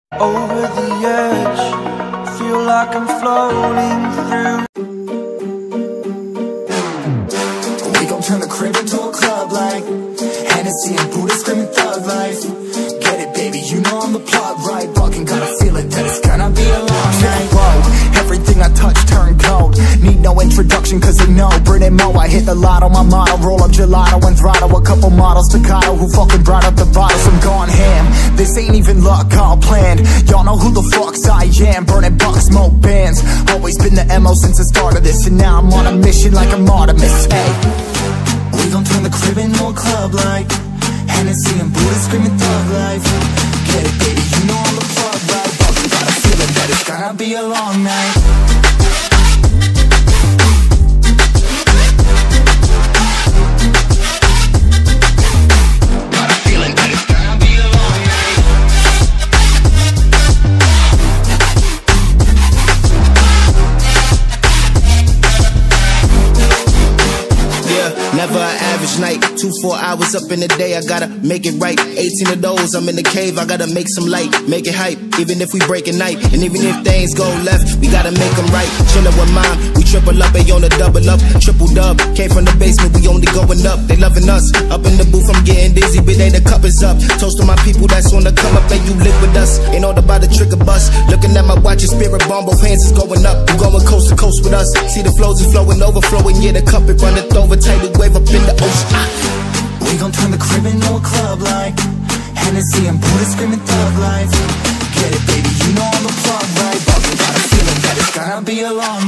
Over the edge, feel like I'm floating through. We gon' turn the crib into a club like Hennessy and Buddha screaming thug life. Get it, baby, you know I'm the plug, right? Fucking gotta feel it, that it's gonna be a long night. Whoa, everything I touch turn cold. Need no introduction cause they know Brit and Mo, I hit the lotto, my motto. Roll up gelato and throttle a couple models staccato who fucking brought up the bottles. I'm gone ham, this ain't even luck, all planned. Y'all know who the fucks I am. Burning bucks, smoke bands. Always been the MO since the start of this, and now I'm on a mission like I'm Artemis. Hey, we gon' turn the crib into a club like Hennessy and Buddha screaming thug life. Get it, baby, you know I'm the plug, right? Fucking got a feeling that it's gonna be a long night. Never an average night, 2-4 hours up in the day, I gotta make it right. 18 of those, I'm in the cave, I gotta make some light, make it hype, even if we break a night. And even if things go left, we gotta make them right. Chillin' with mom, we triple up, they on the double up, triple dub. Came from the basement, we only going up, they loving us. Up in the booth, I'm getting dizzy, but they the cup is up. Toast to my people that's on the come up, and you live with us. Ain't all about the trick of bus. Looking at my watch, your spirit bomb, both hands is going up. You going coast to coast with us. See the flows is flowing, overflowing, yeah, the cup it runneth over, tidal wave up in the ocean. We gon' turn the crib into a club like Hennessy and Buddha screaming thug life. Get it, baby, you know I'm the plug, right? Fucking got a feeling that it's gonna be a long